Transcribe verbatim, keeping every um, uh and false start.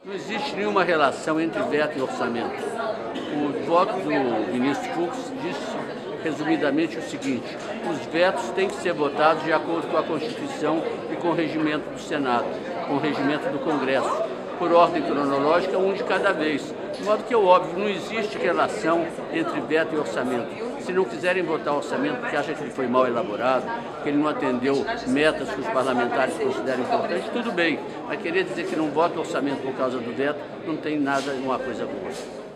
Não existe nenhuma relação entre veto e orçamento. O voto do ministro Fux disse, resumidamente, o seguinte: os vetos têm que ser votados de acordo com a Constituição e com o regimento do Senado, com o regimento do Congresso, por ordem cronológica, um de cada vez. De modo que é óbvio, não existe relação entre veto e orçamento. Se não quiserem votar o orçamento porque acham que ele foi mal elaborado, que ele não atendeu metas que os parlamentares consideram importantes, tudo bem. Mas querer dizer que não vota o orçamento por causa do veto não tem nada, uma coisa boa.